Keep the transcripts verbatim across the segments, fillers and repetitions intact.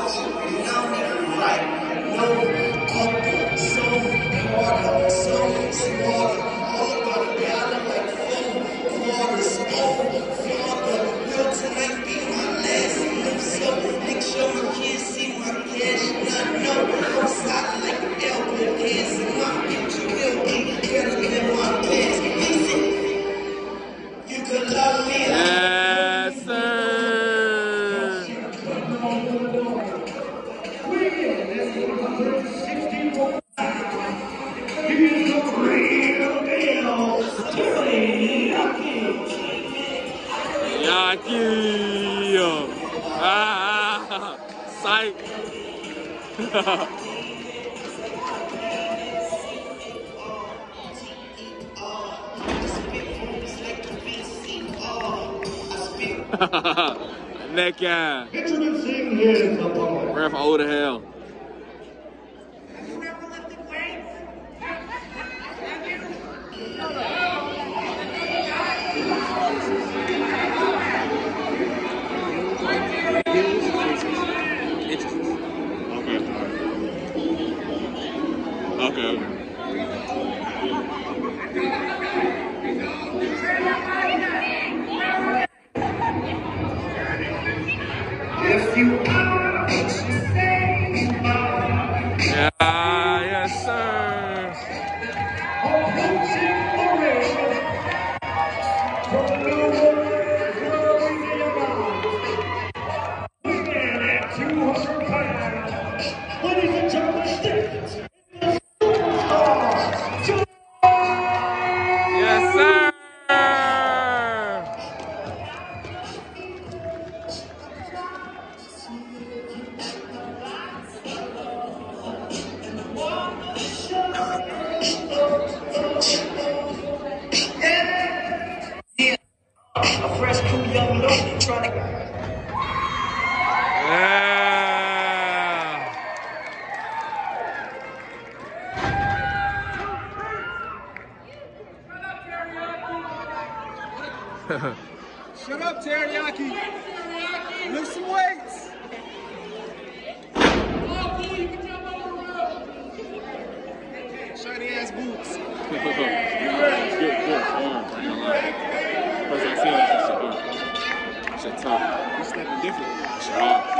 That guy. Ref old as hell. Okay. Okay. If you are what you say you are. Yeah, yes, sir. Approaching forever. From the world growing in your mind. Weighing at two hundred pounds. Ladies and gentlemen, step in the superstar. Yes, sir. A fresh, cool young look trying to. Yeah. Shut up, Teriyaki. Lift some weights. Shiny ass boots. Good, good form. First I seen that shit hard. Shit tough. You stepping different. Shit hard.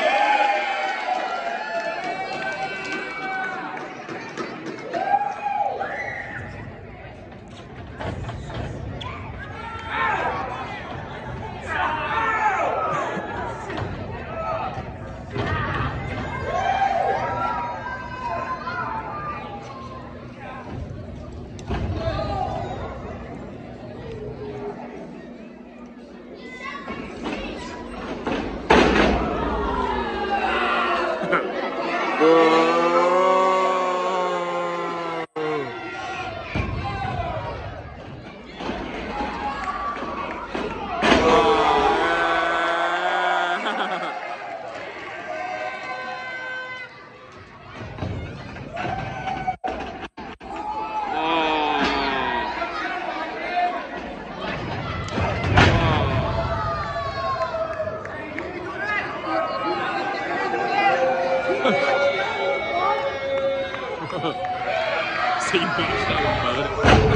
See you finish that one, bud.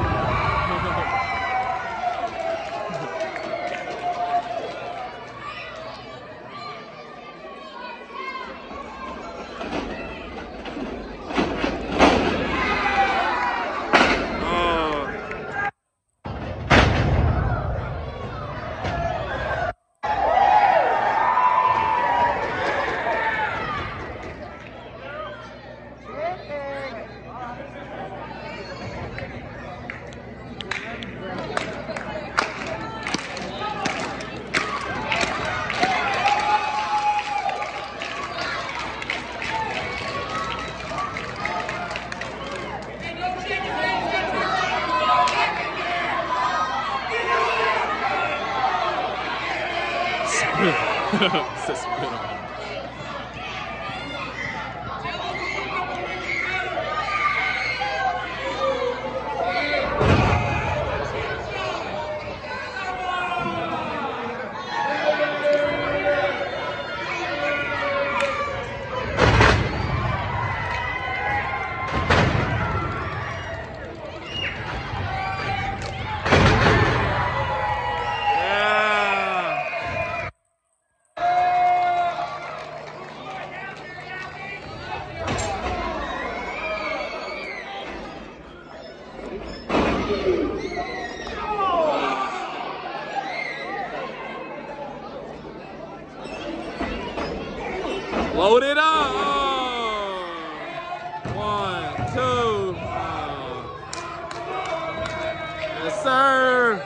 It's a spin on. Load it up. Oh. One, two. Oh. Yes, sir.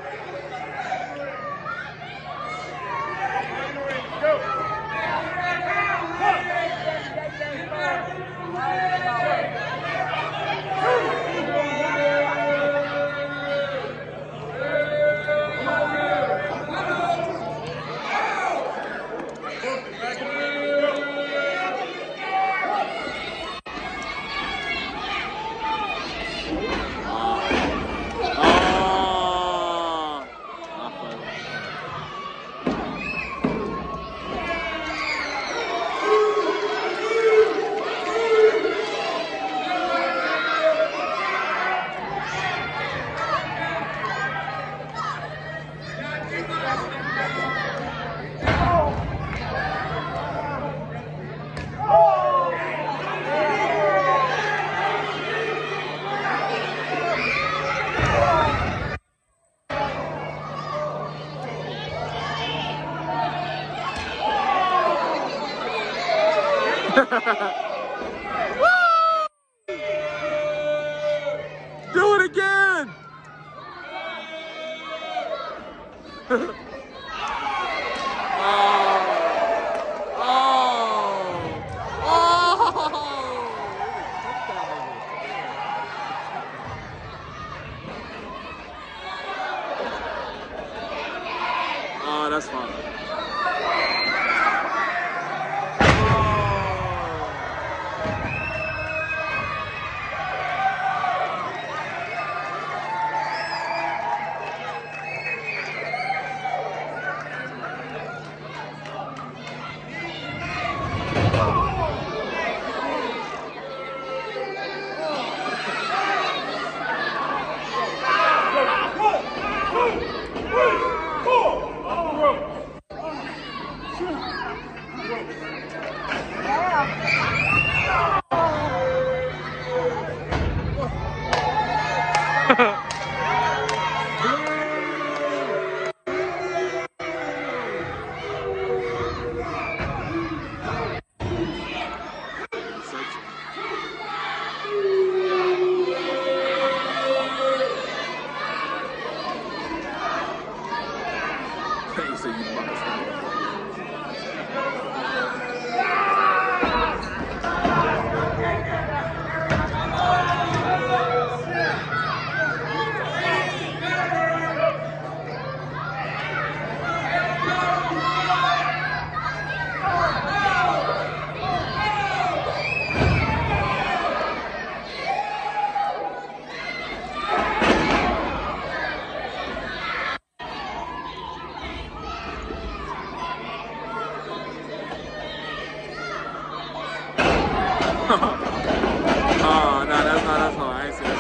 Do it again. oh. Oh. Oh. Oh, that's fine. Oh, no, that's not, that's not, I ain't see that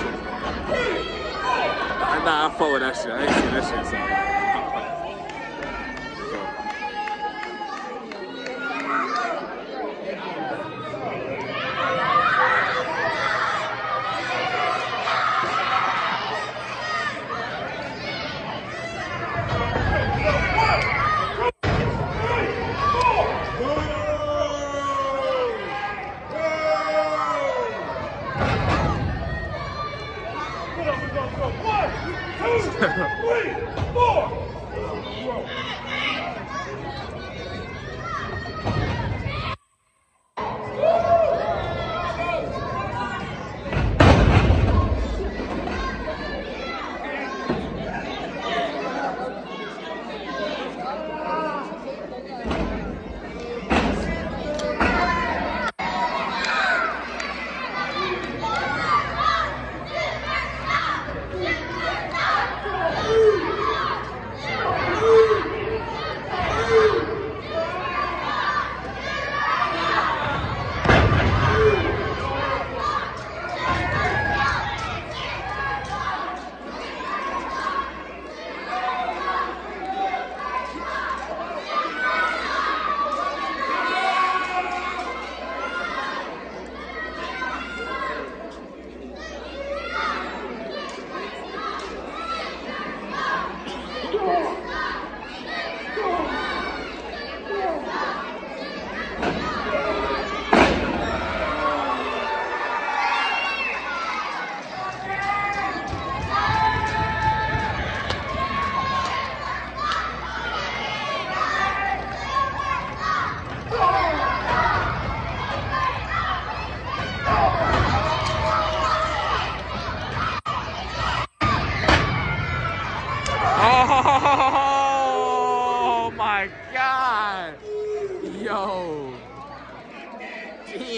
shit. Nah, I fuck with that shit. I ain't see that shit, so. One, two, three, four.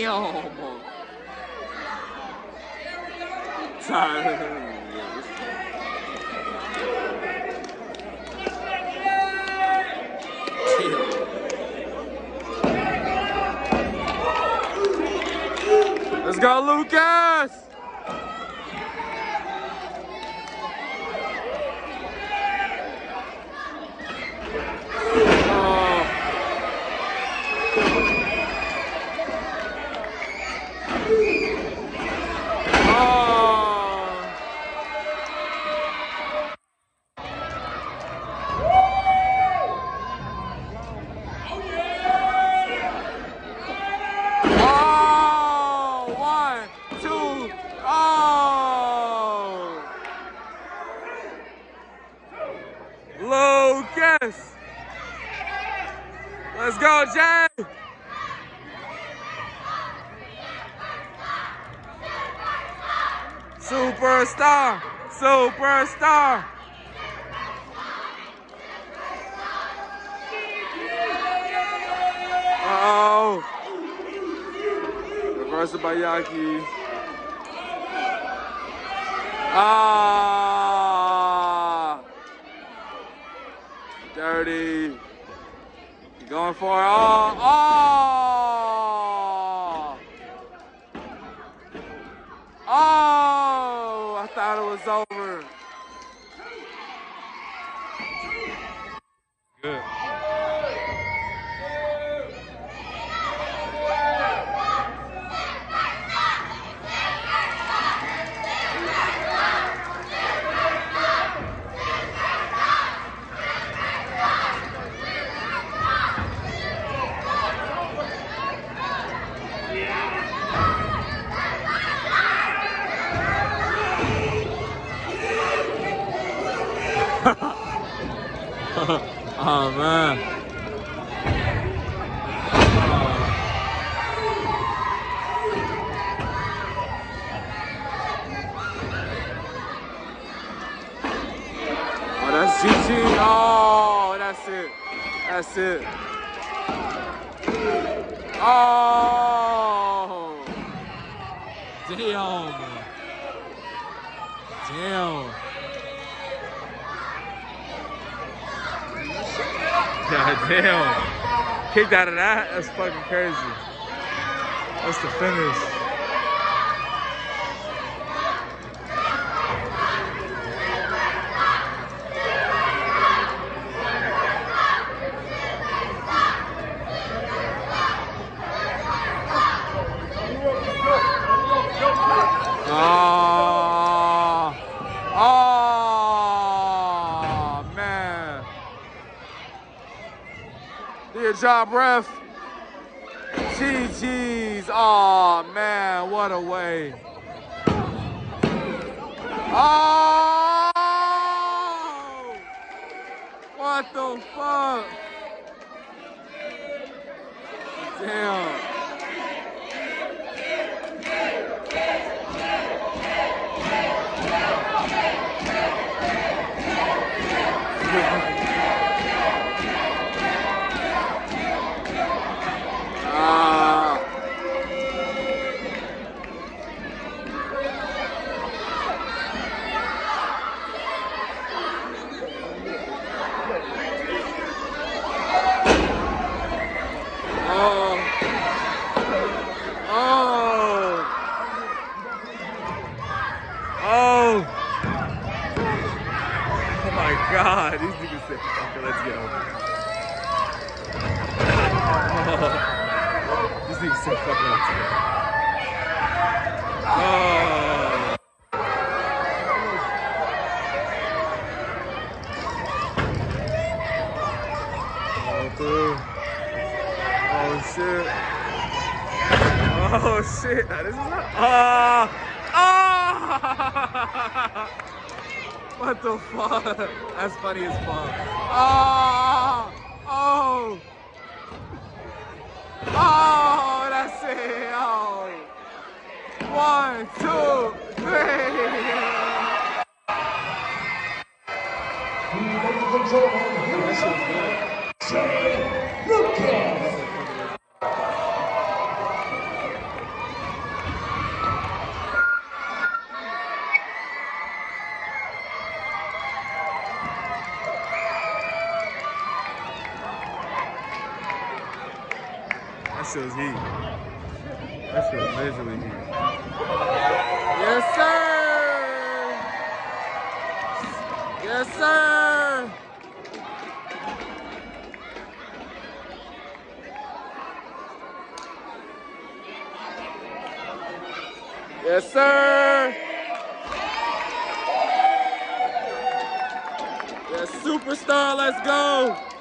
Damn. Sorry. Let's go, Lucas! Lucas! Let's go, Jay! Superstar! Superstar! Uh-oh! Reversal by Yaki. Ah! Dirty. You're going for it. Oh! Oh! Oh! I thought it was over. Good. Oh man. Oh, that's G G. Oh, that's it. That's it. Oh. Damn. Damn. God damn. Kicked out of that? That's fucking crazy. That's the finish. Oh. Oh, man. Do your job, ref. G G's. Oh, man. What a way. Oh! What the fuck? Damn. Ah. Oh. Oh. Oh. Oh my God. These niggas said, okay, let's get over it. Oh. These niggas said, fuck, let's get over it. Oh. Oh, through. Oh shit. Oh shit. Now, this is not. Ah! Ah! What the fuck? That's funny as fuck. Ah! Oh! Oh! That's it. Oh! One, two, three. Ladies and gentlemen, here's Jay Lucas. That show's heat. That show's visually heat. Yes, sir. Yes, sir. Yes, sir. Yes, superstar. Let's go.